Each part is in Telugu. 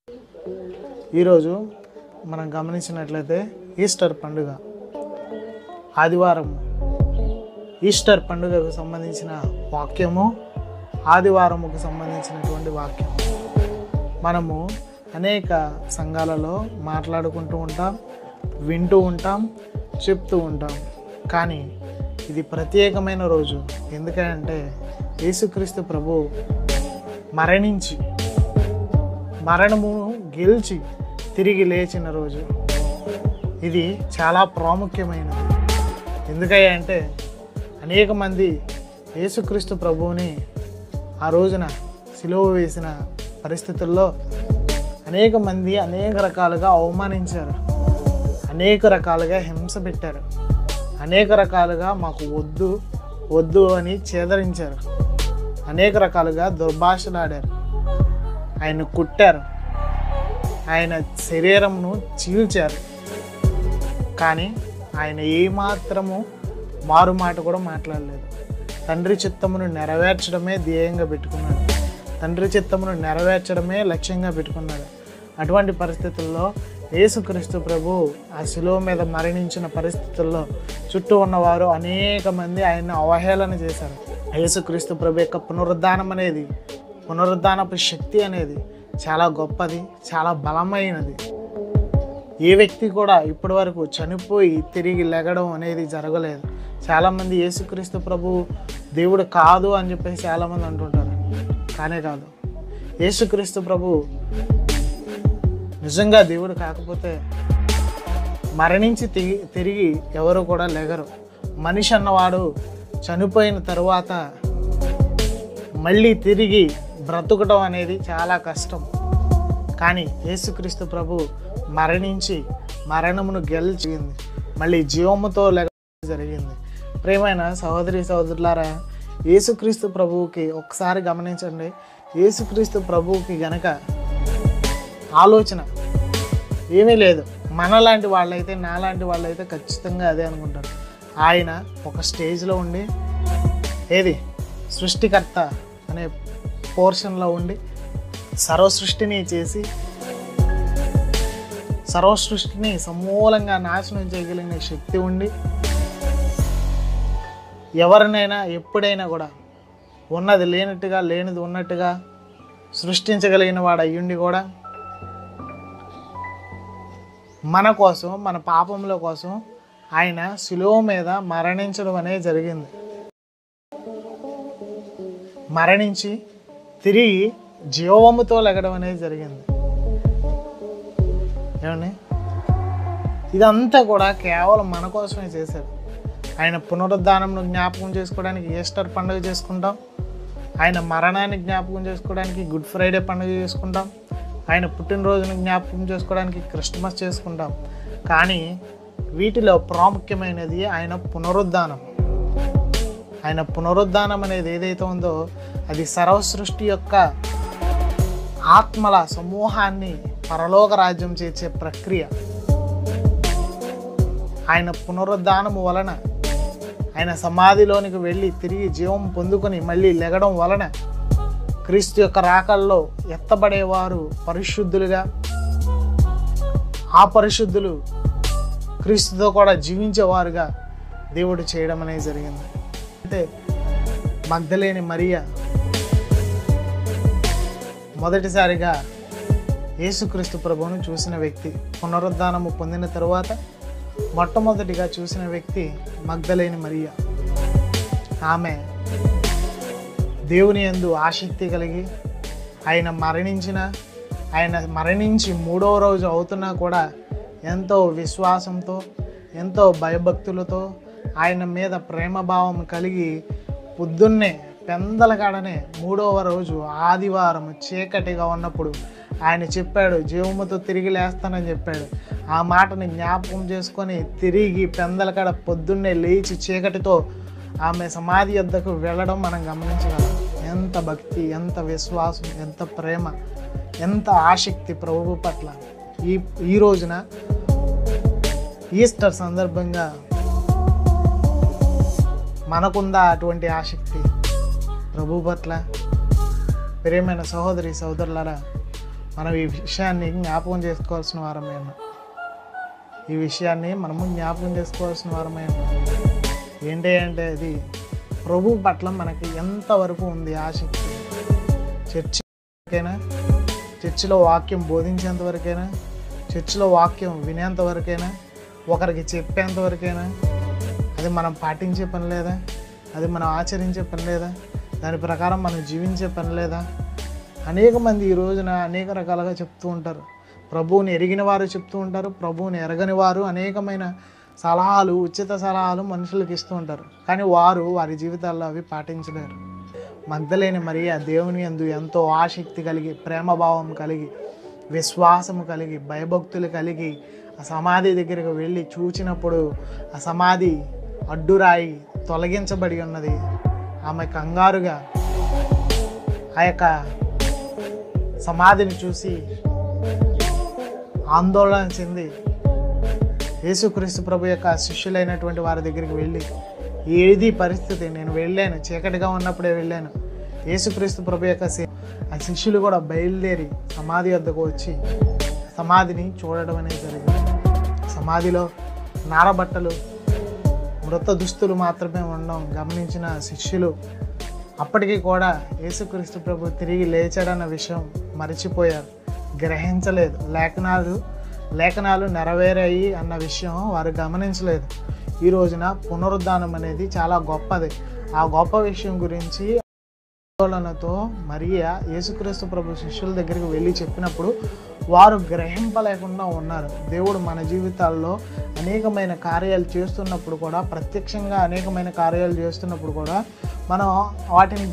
ఈరోజు మనం గమనించినట్లయితే ఈస్టర్ పండుగ ఆదివారం. ఈస్టర్ పండుగకు సంబంధించిన వాక్యము, ఆదివారముకు సంబంధించినటువంటి వాక్యం మనము అనేక సంఘాలలో మాట్లాడుకుంటూ ఉంటాం, వింటూ ఉంటాం, చెప్తూ ఉంటాం. కానీ ఇది ప్రత్యేకమైన రోజు. ఎందుకంటే యేసుక్రీస్తు ప్రభు మరణించి మరణము గెలిచి తిరిగి లేచిన రోజు. ఇది చాలా ప్రాముఖ్యమైనది. ఎందుకంటే అనేక మంది యేసుక్రీస్తు ప్రభువుని ఆ రోజున సిలువ వేసిన పరిస్థితుల్లో అనేక మంది అనేక రకాలుగా అవమానించారు, అనేక రకాలుగా హింస పెట్టారు, అనేక రకాలుగా మాకు వద్దు వద్దు అని చేదరించారు, అనేక రకాలుగా దుర్భాషలాడారు, ఆయన కుట్టారు, ఆయన శరీరంను చీల్చారు. కానీ ఆయన ఏమాత్రము మారు మాట కూడా మాట్లాడలేదు. తండ్రి చిత్తమును నెరవేర్చడమే ధ్యేయంగా పెట్టుకున్నాడు, తండ్రి చిత్తమును నెరవేర్చడమే లక్ష్యంగా పెట్టుకున్నాడు. అటువంటి పరిస్థితుల్లో యేసుక్రీస్తు ప్రభు ఆ శిలువ మీద మరణించిన పరిస్థితుల్లో చుట్టూ ఉన్నవారు అనేక మంది ఆయన అవహేళన చేశారు. యేసుక్రీస్తు ప్రభు యొక్క పునరుద్ధానపు శక్తి అనేది చాలా గొప్పది, చాలా బలమైనది. ఏ వ్యక్తి కూడా ఇప్పటి వరకు చనిపోయి తిరిగి లెగడం అనేది జరగలేదు. చాలామంది యేసుక్రీస్తు ప్రభు దేవుడు కాదు అని చెప్పేసి చాలామంది అంటుంటారు. కానే కాదు. యేసుక్రీస్తు ప్రభు నిజంగా దేవుడు కాకపోతే మరణించి తిరిగి ఎవరు కూడా లెగరు. మనిషి అన్నవాడు చనిపోయిన తరువాత మళ్ళీ తిరిగి బ్రతుకడం అనేది చాలా కష్టం. కానీ యేసుక్రీస్తు ప్రభు మరణించి మరణమును గెలిచింది, మళ్ళీ జీవముతో లెగడం జరిగింది. ప్రియమైన సహోదరి సహోదరులారా, యేసుక్రీస్తు ప్రభువుకి ఒకసారి గమనించండి. యేసుక్రీస్తు ప్రభువుకి గనక ఆలోచన ఏమీ లేదు. మనలాంటి వాళ్ళైతే, నాలాంటి వాళ్ళైతే ఖచ్చితంగా అదే అనుకుంటారు. ఆయన ఒక స్టేజ్లో ఉండి ఏది సృష్టికర్త అనే పోర్షన్లో ఉండి సర్వసృష్టిని చేసి సర్వసృష్టిని సమూలంగా నాశనం చేయగలిగిన శక్తి ఉండి ఎవరినైనా ఎప్పుడైనా కూడా ఉన్నది లేనట్టుగా లేనిది ఉన్నట్టుగా సృష్టించగలిగిన వాడు అయ్యుండి కూడా మన కోసం, మన పాపముల కోసం ఆయన శిలువ మీద మరణించడం అనేది జరిగింది. మరణించి తిరిగి జీవముతో లెగడం అనేది జరిగింది. ఏమండి, ఇదంతా కూడా కేవలం మన కోసమే చేశారు. ఆయన పునరుద్ధానంను జ్ఞాపకం చేసుకోవడానికి ఈస్టర్ పండుగ చేసుకుంటాం, ఆయన మరణాన్ని జ్ఞాపకం చేసుకోవడానికి గుడ్ ఫ్రైడే పండుగ చేసుకుంటాం, ఆయన పుట్టినరోజును జ్ఞాపకం చేసుకోవడానికి క్రిస్మస్ చేసుకుంటాం. కానీ వీటిలో ప్రాముఖ్యమైనది ఆయన పునరుద్ధానం. ఆయన పునరుద్ధానం అనేది ఏదైతే ఉందో అది సర్వసృష్టి యొక్క ఆత్మల సమూహాన్ని పరలోక రాజ్యం చేర్చే ప్రక్రియ. ఆయన పునరుద్ధానము వలన, ఆయన సమాధిలోనికి వెళ్ళి తిరిగి జీవం పొందుకొని మళ్ళీ లెగడం వలన క్రీస్తు యొక్క రాకల్లో ఎత్తబడేవారు పరిశుద్ధులుగా, ఆ పరిశుద్ధులు క్రీస్తుతో కూడా జీవించేవారుగా దేవుడు చేయడం అనేది జరిగింది. అంటే మగ్దలేని మరియ మొదటిసారిగా యేసుక్రీస్తు ప్రభువును చూసిన వ్యక్తి, పునరుద్ధానము పొందిన తరువాత మొట్టమొదటిగా చూసిన వ్యక్తి మగ్దలేని మరియ. ఆమె దేవుని యందు ఆసక్తి కలిగి ఆయన మరణించి 3వ రోజు అవుతున్నా కూడా ఎంతో విశ్వాసంతో, ఎంతో భయభక్తులతో, ఆయన మీద ప్రేమభావం కలిగి పొద్దున్నే పెందలకాడనే 3వ రోజు ఆదివారం చీకటిగా ఉన్నప్పుడు ఆయన చెప్పాడు, జీవముతో తిరిగి లేస్తానని చెప్పాడు. ఆ మాటని జ్ఞాపకం చేసుకొని తిరిగి పెందలకాడ పొద్దున్నే లేచి చీకటితో ఆమె సమాధి వద్దకు వెళ్ళడం మనం గమనించగలం. ఎంత భక్తి, ఎంత విశ్వాసం, ఎంత ప్రేమ, ఎంత ఆసక్తి ప్రభువు పట్ల. ఈ రోజున ఈస్టర్ సందర్భంగా మనకుందా అటువంటి ఆసక్తి ప్రభు పట్ల? ప్రియమైన సహోదరి సహోదరులారా, మనం ఈ విషయాన్ని జ్ఞాపకం చేసుకోవాల్సిన వారమే ఉన్నాం. ఈ విషయాన్ని మనము జ్ఞాపకం చేసుకోవాల్సిన వారమే ఉన్నాం. ఏంటి అంటే అది ప్రభు పట్ల మనకి ఎంతవరకు ఉంది ఆసక్తి. చర్చికైనా, చర్చిలో వాక్యం బోధించేంతవరకైనా, చర్చిలో వాక్యం వినేంతవరకైనా, ఒకరికి చెప్పేంతవరకైనా అది మనం పాటించే పని లేదా? అది మనం ఆచరించే పని లేదా? దాని ప్రకారం మనం జీవించే పని లేదా? అనేక మంది ఈ రోజున అనేక రకాలుగా చెప్తూ ఉంటారు. ప్రభువుని ఎరిగిన వారు చెప్తూ ఉంటారు, ప్రభువుని ఎరగని వారు అనేకమైన సలహాలు, ఉచిత సలహాలు మనుషులకు ఇస్తూ ఉంటారు. కానీ వారు వారి జీవితాల్లో అవి పాటించలేరు. మగ్దలేని మరియ దేవుని యందు ఎంతో ఆసక్తి కలిగి, ప్రేమభావం కలిగి, విశ్వాసము కలిగి, భయభక్తులు కలిగి ఆ సమాధి దగ్గరికి వెళ్ళి చూచినప్పుడు ఆ సమాధి అడ్డురాయి తొలగించబడి ఉన్నది. ఆమె కంగారుగా ఆ యొక్క సమాధిని చూసి ఆందోళన చెంది యేసుక్రీస్తు ప్రభు యొక్క శిష్యులైనటువంటి వారి దగ్గరికి వెళ్ళి, ఏది పరిస్థితి, నేను వెళ్ళాను, చీకటిగా ఉన్నప్పుడే వెళ్ళాను. యేసుక్రీస్తు ప్రభు యొక్క ఆ శిష్యులు కూడా బయలుదేరి సమాధి వద్దకు వచ్చి సమాధిని చూడడం అనేది జరిగింది. సమాధిలో నారబట్టలు, మృత దుస్తులు మాత్రమే ఉండడం గమనించిన శిష్యులు అప్పటికీ కూడా యేసుక్రీస్తు ప్రభు తిరిగి లేచాడన్న విషయం మర్చిపోయారు, గ్రహించలేదు. లేఖనాలు నెరవేరాయి అన్న విషయం వారు గమనించలేదు. ఈ రోజున పునరుద్ధానం అనేది చాలా గొప్పది. ఆ గొప్ప విషయం గురించి ఆందోళనతో మరియా యేసుక్రీస్తు ప్రభు శిష్యుల దగ్గరికి వెళ్ళి చెప్పినప్పుడు వారు గ్రహింపలేకుండా ఉన్నారు. దేవుడు మన జీవితాల్లో అనేకమైన కార్యాలు చేస్తున్నప్పుడు కూడా, ప్రత్యక్షంగా అనేకమైన కార్యాలు చేస్తున్నప్పుడు కూడా మనం వాటిని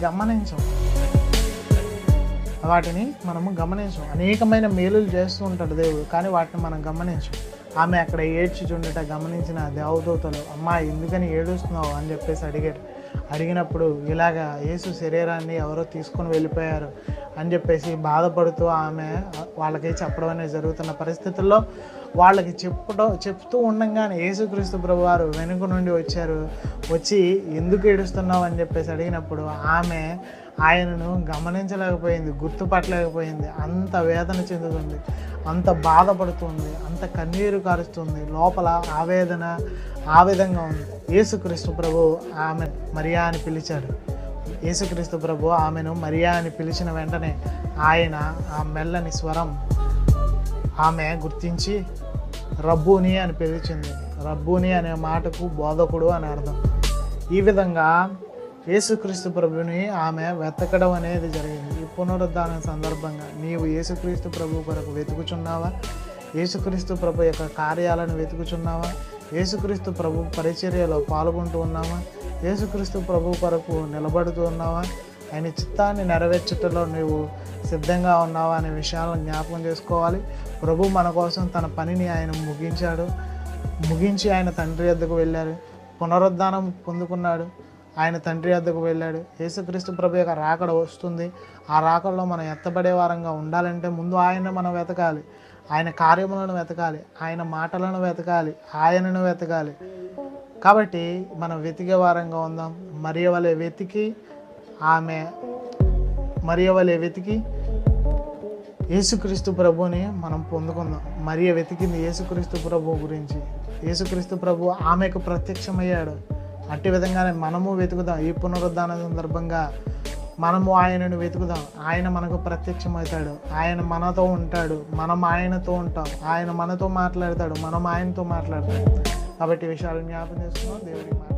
మనము గమనించం. అనేకమైన మేలులు చేస్తూ ఉంటాడు దేవుడు, కానీ వాటిని మనం గమనించం. ఆమె అక్కడ ఏడ్చుచుండట గమనించిన దేవదూతలు, అమ్మా ఎందుకని ఏడుస్తున్నావు అని చెప్పేసి అడిగినప్పుడు ఇలాగా యేసు శరీరాన్ని ఎవరో తీసుకొని వెళ్ళిపోయారు అని చెప్పేసి బాధపడుతూ ఆమె వాళ్ళకి చెప్పడం అనేది జరుగుతున్న పరిస్థితుల్లో వాళ్ళకి చెప్తూ ఉండగానే యేసుక్రీస్తు ప్రభు వారు వెనుక నుండి వచ్చి ఎందుకు ఏడుస్తున్నావు అని చెప్పేసి అడిగినప్పుడు ఆమె ఆయనను గమనించలేకపోయింది, గుర్తుపట్టలేకపోయింది. అంత వేదన చెందుతుంది, అంత బాధపడుతుంది, అంత కన్నీరు కారుస్తుంది, లోపల ఆ విధంగా ఉంది. యేసుక్రీస్తు ప్రభు ఆమె మరియా అని పిలిచాడు. యేసుక్రీస్తు ప్రభు ఆమెను మరియా అని పిలిచిన వెంటనే ఆయన ఆ మెల్లని స్వరం ఆమె గుర్తించి రబ్బూని అని పిలిచింది. రబ్బూని అనే మాటకు బోధకుడు అని అర్థం. ఈ విధంగా యేసుక్రీస్తు ప్రభుని ఆమె వెతకడం అనేది జరిగింది. ఈ పునరుద్ధానం సందర్భంగా నీవు యేసుక్రీస్తు ప్రభు కొరకు వెతుకుచున్నావా? యేసుక్రీస్తు ప్రభు యొక్క కార్యాలను వెతుకుచున్నావా? యేసుక్రీస్తు ప్రభు పరిచర్యలో పాల్గొంటూ ఉన్నావా? యేసుక్రీస్తు ప్రభు కొరకు నిలబడుతూ ఉన్నావా? ఆయన చిత్తాన్ని నెరవేర్చుటలో నీవు సిద్ధంగా ఉన్నావా అనే విషయాలను జ్ఞాపకం చేసుకోవాలి. ప్రభు మన కోసం తన పనిని ఆయన ముగించి ఆయన తండ్రి వద్దకు వెళ్ళారు. పునరుద్ధానం పొందుకున్నాడు, ఆయన తండ్రి వద్దకు వెళ్ళాడు. యేసుక్రీస్తు ప్రభు యొక్క రాకడ వస్తుంది. ఆ రాకడలో మనం ఎత్తబడే వారంగా ఉండాలంటే ముందు ఆయన మనం వెతకాలి, ఆయన కార్యములను వెతకాలి, ఆయన మాటలను వెతకాలి, ఆయనను వెతకాలి. కాబట్టి మనం వెతికే వారంగా ఉందాం. మరియ వలె వెతికి యేసుక్రీస్తు ప్రభుని మనం పొందుకుందాం. మరియ వెతికింది యేసుక్రీస్తు ప్రభు గురించి. యేసుక్రీస్తు ప్రభు ఆమెకు ప్రత్యక్షమయ్యాడు. అట్టి విధంగానే మనము వెతుకుదాం. ఈ పునరుద్ధాన సందర్భంగా మనము ఆయనను వెతుకుదాం. ఆయన మనకు ప్రత్యక్షమవుతాడు, ఆయన మనతో ఉంటాడు, మనం ఆయనతో ఉంటాం. ఆయన మనతో మాట్లాడతాడు, మనం ఆయనతో మాట్లాడతాం. కాబట్టి ఈ విషయాలు జ్ఞాపకం చేసుకున్నాం. దేవుడి